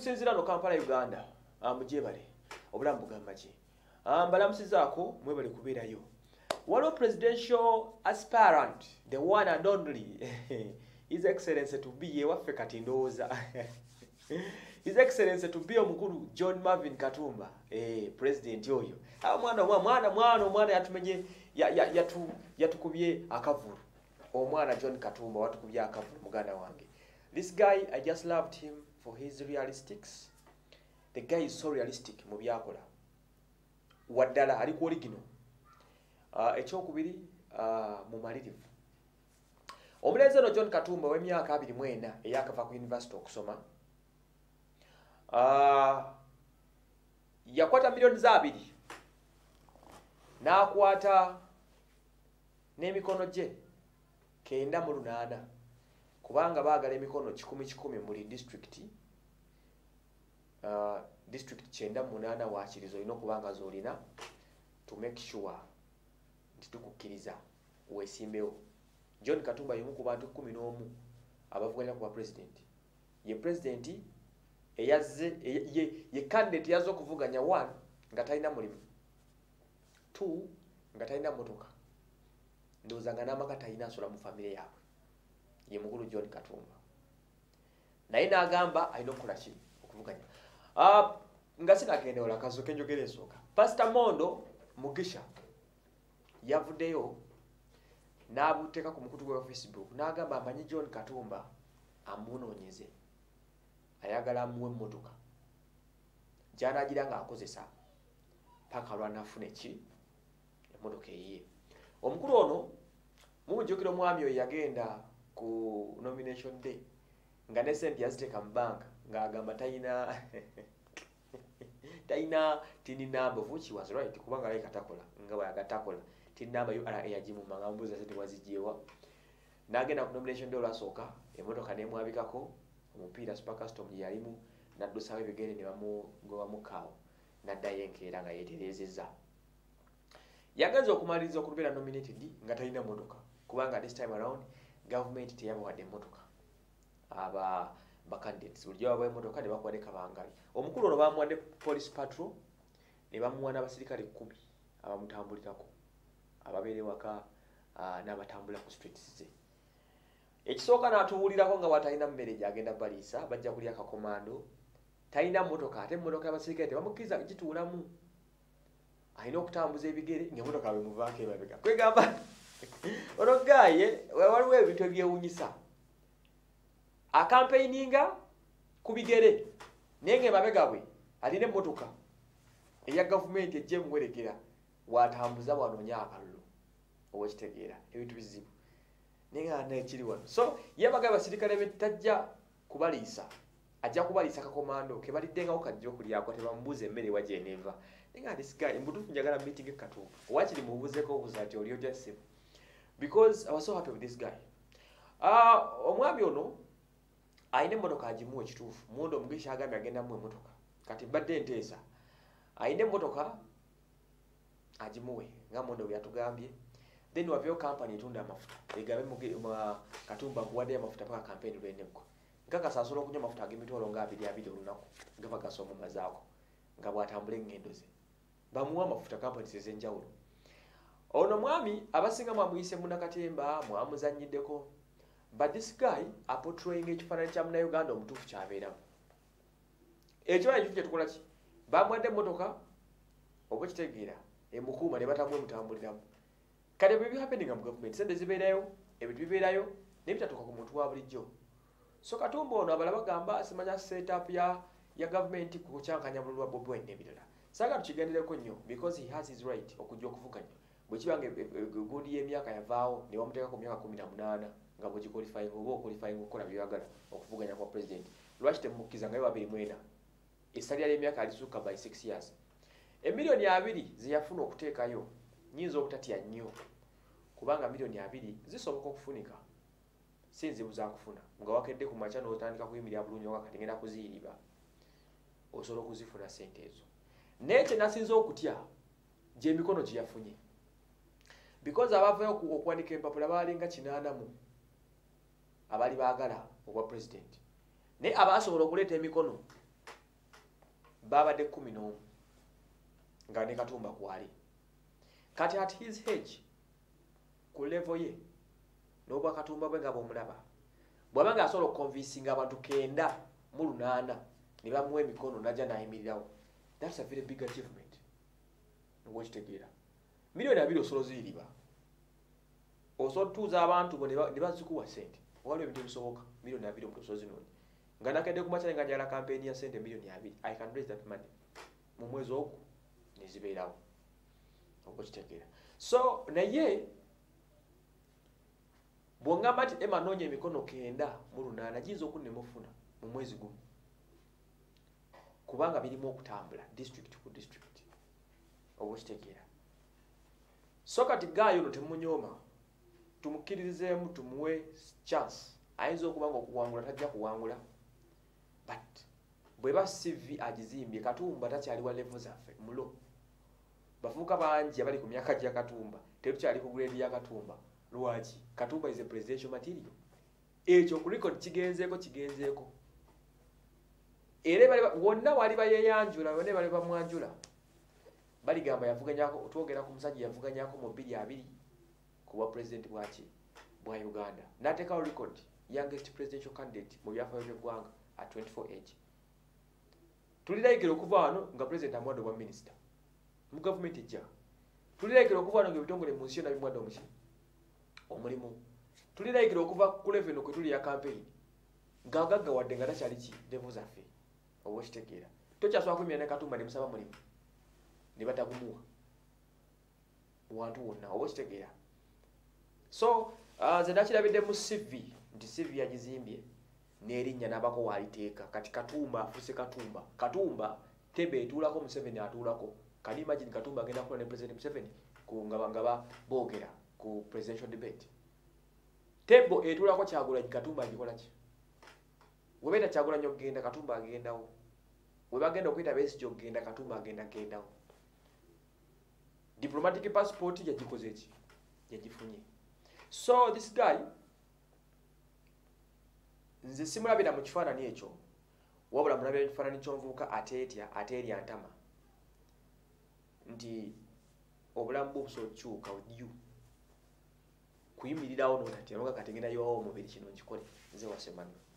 okusinziira no Kampala Uganda mujebale obulamu bugamba ki mbalamusizaako mwebale kubeerayo waliwo presidential aspirant the one and only His Excellency to be yewaffe kati ndowooza His Excellency to be omukulu John Marvin Katumba president oyo mwana yatumenye yatukubye akavulu omwana John Katumba watukubye akavulu muganda wange. This guy, I just loved him for his realistics. The guy is so realistic mu byakola waddala ali ku original ekyokubiri mumalirivu. Omulenzi ono John Katumba w'emyaka 24 eyakava ku university okusoma yakwata milioni za 2 n'akwata n'emikono gye 98 kubanga baagala emikono 10 muri district district 98 waakirizo olina okubanga z'olina to make sure nti tukukkiriza weesimbewo. John Katumba y'omu ku bantu 11 abavuganya ku president. Ye president eyazze ye candidate yazze okuvuganya 1 nga talina mulimu, 2 nga talina motoka, ndowooza nga n'amaka talina asola mu famire yaabwe. Ye mukulu John Katumba naye n'agamba alina okukola ki okuvuganya. Nga sinagenda ola kazuke njogera ensooka. Pastor Mondo Mugisha yavuddeyo n'abuteeka ku mukutu gwa Facebook n'agamba amanyi John Katumba amunoonyeze ayagala amuwe emmotoka gy'anaagira ng'akozesa paka lw'anaafuna ki emmotoka eyiye. Omukulu ono mumujjukira omwami oyo yagenda ku nomination day nga ne sente yaziteeka mu banka ng'agamba talina tini number of which was right kubanga alabika takola nga bw'ayagatakola tini number URA yagimuma nga mbuuza sente wazijeewa. N'agenda ku nomination day olwasooka emmotoka n'emwabikako omupiira super custom gye yalimu n'addusawo ebigere ne bamukaawo n'addayo enkeera nga yeeterezezza. Yagenze okumaliriza okubeera nominated nga talina mmotoka kubanga this time around government teyabawadde emmotoka ba candidates bulijjo babawa emmotoka ne bakuwa ne kabangali. Omukulu ono bamuwadde police patrol ne bamuwa n'abasirikale 10 abamutambulirako ababeera waka n'abatambula ku streets ze. Ekisooka n'atuwulirako nga bw'atalina mmere gy'agenda baliisa bajja kulya kakomando talina mmotoka ate emmotoka y'abasirikale tebamukkiriza gituulamu alina okutambuza ebigere ng'emmotoka bwemuvaako emabega. Kwegamba ono gaye waliwo ebintu ebyewuunyisa akampeininga ku bigere naye ng'emabega bwe alina emmotoka eya gavumenti ejja emuwerekera bw'atambuza bw'anoonya akalulu owekitegeera ebintu bizibu naye nga nekiri wano. So yebaga abasirikale be tajja kubaliisa ajja kubaliisa kakomando ke baliddengawo kajja okulyako tebamubuuza emmere wa gyeneeva. Naye nga this guy mbutuufu njagala meeting e Katumba waakiri mubuuzeeko obuuza ati oli ojja ssimu because I was so happy with this guy. Omwami ono alina emmotoka agimuwa ekituufu. Mundo Mugisha agambye agenda mu emmotoka kati mbadde nteesa alina emmotoka agimuwe nga Mundo bwe yatugambye. Then waveyo company etunda amafuta egambe Katumba kuwadde amafuta paka campaign lw'eneggo nkakasa asobola okunywa amafuta ag'emitwalo nga 2 olunaku nga bagasoma mazaako nga bw'atambula engendo ze bamuwa amafuta company ez'enjawulo. Ono mwami abasinga mwamuyise Munnakatemba mwamuzannyiddeko but this guy aportraying ekifaananyi kya Munnayuganda omutuufu kyabeeramu. Ekifaananyi ekyo kye tukola ki bamuwadde emmotoka oba kitegeera emukuuma ne batamu emutambuliramu. Kale bwe bihappeninga mu government sente zibeerayo ebintu bibeerayo n'ebitatuuka ku muntu wa bulijjo. So Katumba ono abala bagamba asimanya setup ya government ku kyankanya bulwa Bobi Wine n'ebirala. Saagala tukigendereko nnyo because he has his right okujja okuvuganya. Bwe kibanga gundi y'emyaka yavaawo ne bamuteeka ku myaka 18 nga bwe giqualifying oba oqualifying okukola byagala okuvuganya kwa president. Lwaki temukkiza nga 2024 esalya ly'emyaka alisuuka by 6 years. Emiliyoni 2 ze yafuna okuteekayo nyinza obutatya nnyo kubanga miliyoni 2 zisoboka okufunika si nzibu za kufuna nga wakedde ku macha n'otandika kuyimirira bulungi nga kati ngenda kuziyiriba osobola okuzifuna sente ezo. Naye kye nasinza okutya gye emikono gye yafunye because abavayo okuwanika empapula baalinga 80 abali baagala obwa president naye abaasobola okuleeta emikono babadde 11 nga ne Katumba kwali kati at his age ku level ye n'obwa Katumba bwe nga bomulaba bwabanga asobola okuconvincinga abantu 9 ne bamuwa emikono najja nayimirirawo. That's a very big achievement. Nobwekitegeera miliyoni 2 osolo ziriba osobola tuuza abantu bo ne bazikuwa sente waliwo ebintu ebisoboka miliyoni 2 omuntu osolo zinoni nga nakedde ku makyala nga njala campaign ya sente miliyoni 2. I can raise that money mu mwezi ogwo nezibeerawo. Nobwekitegeera so naye bwongamba nti emanoonya emikono 9 giyinza okunnemufuna mu mwezi gumu kubanga birimu okutambula district ku district. Obwekitegeera so kati gaayo no temunyooma tumukkirizeemu tumuwe chance ayinza okuba nga okuwangula tajja kuwangula but bweba CV agizimbye Katumba takyali wa level zaffe mulo bafuuka bangi abali ku myaka gya Katumba tetukyali ku grade ya Katumba. Lwaki? Katumba is a presidential material. Ekyo ku record kigenzeeko era bali wonna wali bayeyanjula wonna bali bamwanjula baligamba yavuganyako twogera ku musajja yavuganyako mu 2020 kuba president bwa Uganda n'ateekawo record youngest presidential candidate mu byafaayo by'eggwanga at 24 age. Tulirayikira okuva wano nga president amwadde obwa minister mu government ejja. Tulirayikira okuva wano nga ebitongole mu nsi yonna bimwadde omulimu. Tulirayikira okuva ku level kwe tuli ya campaign ngagagga wadde nga takyali ki level zaffe. Obwekitegeera tokyasobola kwemera ne Katumba ne musaba mulimu ne batagumuwa wantu wonna. Obwekitegeera so nze nakirabidde mu CV nti CV yagizimbye n'erinnya n'abako waliteeka kati Katumba afuse Katumba tebe etuulako Museveni atuulako. Can you imagine Katumba agenda kukola ne President Museveni nga boogera ku presidential debate tebo etuulako Kyagulanyi Katumba agikola ki? Webeeta Kyagulanyi okugenda Katumba agendawo webagenda okuyita Besigye okugenda Katumba agendawo. Diplomatic passport yagikoze eki yagifunye. So this guy nze simulabira mu kifaananyi ekyo wabula mulabira ekifaananyi ky'omuvubuka ate erya ntama nti obulamu bwo busobola okukyuka odiyo kuyimirirawo nonati abaga kategenda yowo omubiri kino nkikole nze wasemano.